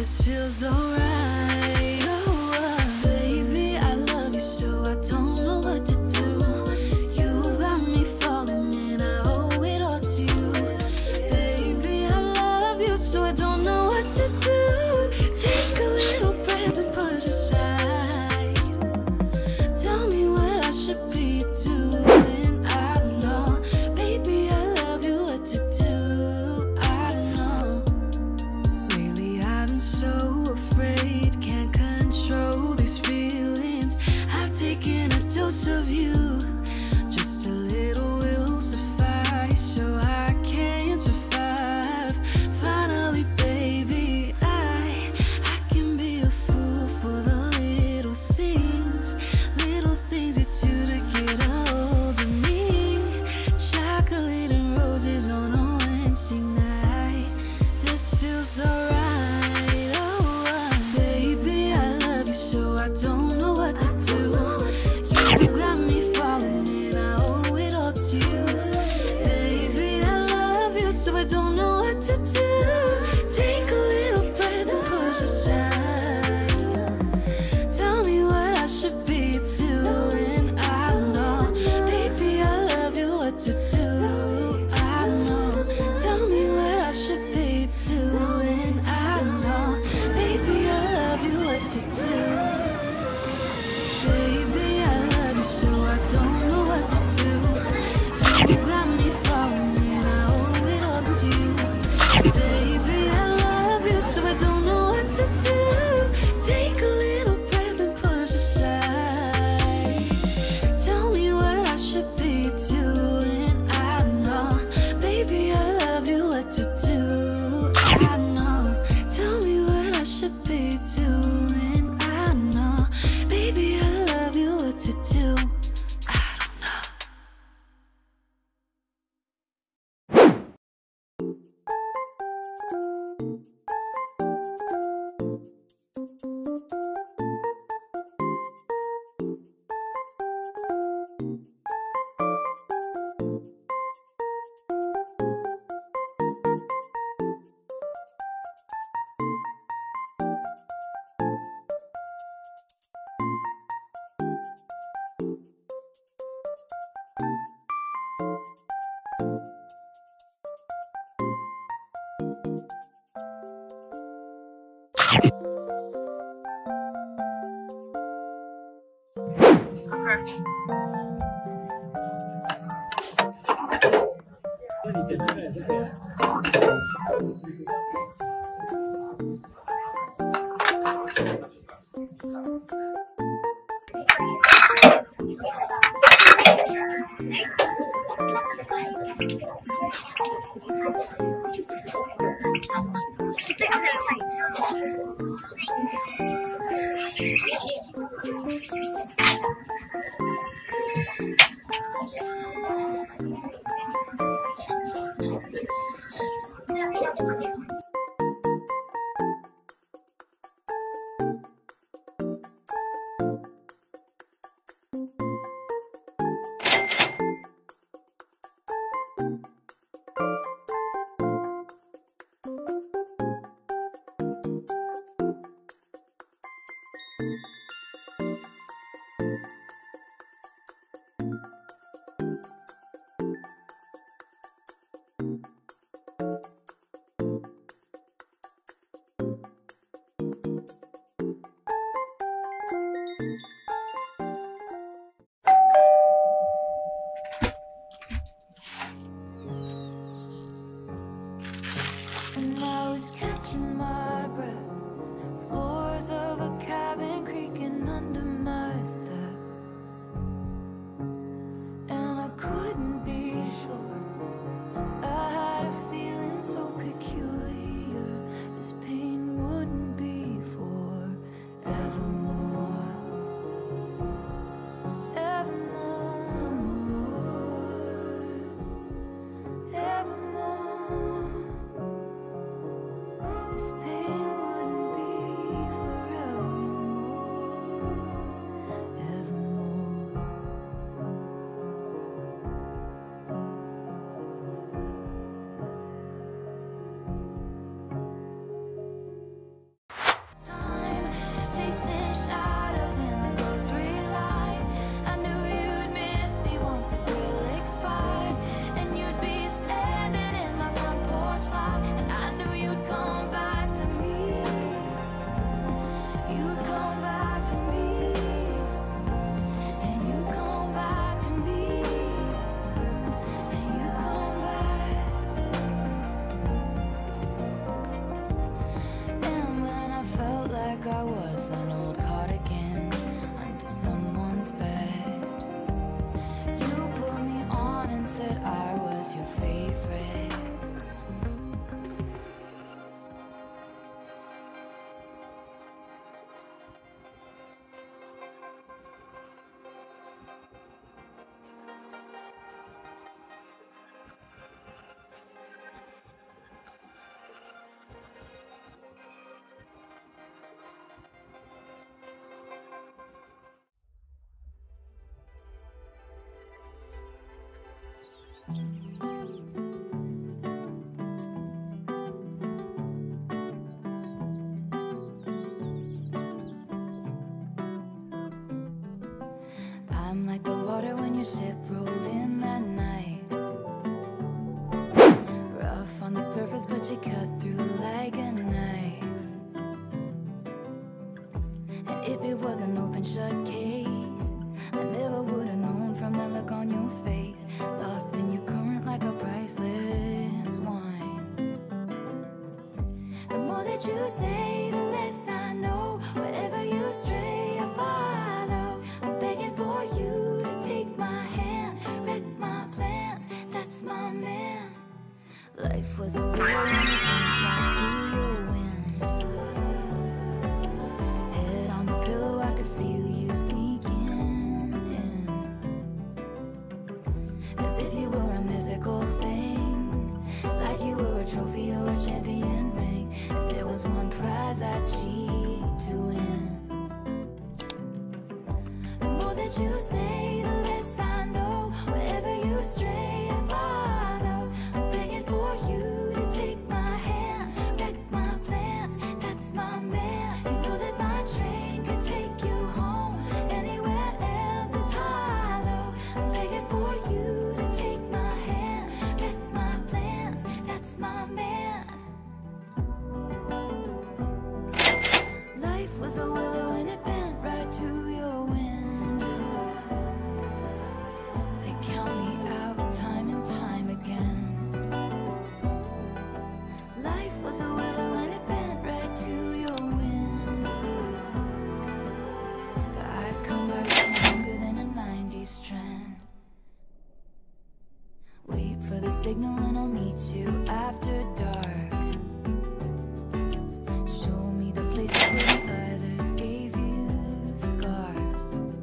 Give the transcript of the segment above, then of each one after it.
This feels alright. Oh, baby, I love you so I don't know what to do. You got me falling and I owe it all to you. Baby, I love you so I don't know what to do. Take a little breath and push aside. Tell me what I should be doing. I don't know. Baby, I love you, what to do. I don't know. Lately I've been so afraid, can't control these feelings. I've taken a dose of you. Just a little will suffice, so I can survive. Finally, baby, I can be a fool for the little things you do to get a hold of me. Chocolate and roses on a Wednesday night. This feels alright. Oh, baby, I love you so I don't know what to do. You got me falling and I owe it all to you. Baby, I love you so I don't know what to do. Take a little breath and push aside. Tell me what I should be doing. I don't know. Baby, I love you, what to do. I don't know. Tell me what I should be doing. I don't know. Baby, I love you, what to do. Baby, I love you so I don't know what to do. You got me falling and I owe it all to you. Baby, I love you so I don't know what to do. Take a little breath and push aside. Tell me what I should be doing. I don't know. Baby, I love you, what to do. I don't know. Tell me what I should be doing. I don't know. Baby, I love you, what to do. I don't know. And I was catching my breath, floors of a cabin creaking under my step, and I couldn't be sure. I had a feeling so peculiar, this pain wouldn't be forevermore, evermore, evermore. This pain wouldn't be forevermore, evermore. you cut through like a knife. And if it was an open shut case, I never would have known from the look on your face. Lost in your current like a priceless wine. The more that you say, the less I know. Wherever you stray, I follow. I'm begging for you to take my hand, wreck my plans, that's my man. Life was a whirlwind right to your wind. Head on the pillow, I could feel you sneaking in. As if you were a mythical thing, like you were a trophy or a champion ring. And there was one prize I'd cheat to win. The more that you say, the less I know. Wherever you stray, I follow. I'm begging for you to take my hand, wreck my plans, that's my man. You know that my train could take you home. Anywhere else is hollow. I'm begging for you to take my hand, wreck my plans, that's my man. Life was a willow and it bent right to your window. They count me out time and time again. Life was a willow and it bent right to your window. But I come back stronger than a 90s trend. Wait for the signal and I'll meet you after dark. Show me the places where the others gave you scars.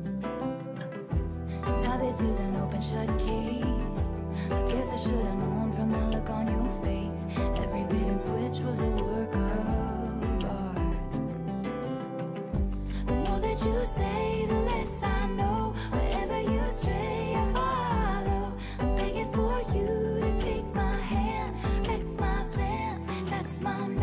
Now this is an open shut case. I guess I should have known from the look on your face. Every bait and switch was a work of art. The more that you say, the less I know. Wherever you stray, I follow. I'm begging for you to take my hand, wreck my plans, that's my